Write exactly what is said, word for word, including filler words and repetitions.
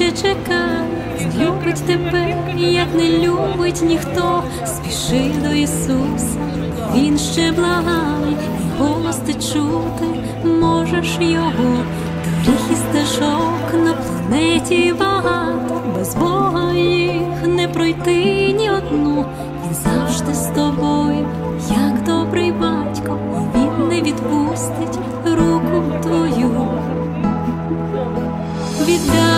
ще чекай, Він любить тебе, як не любить ніхто. Спіши до Ісуса, Він ще благає, і голос ти чути можеш Його. Доріг і стежок на планеті багато, без Бога їх не пройти ні одну. Він завжди з тобою, як добрий батько, і Він не відпустить руку твою. Віддай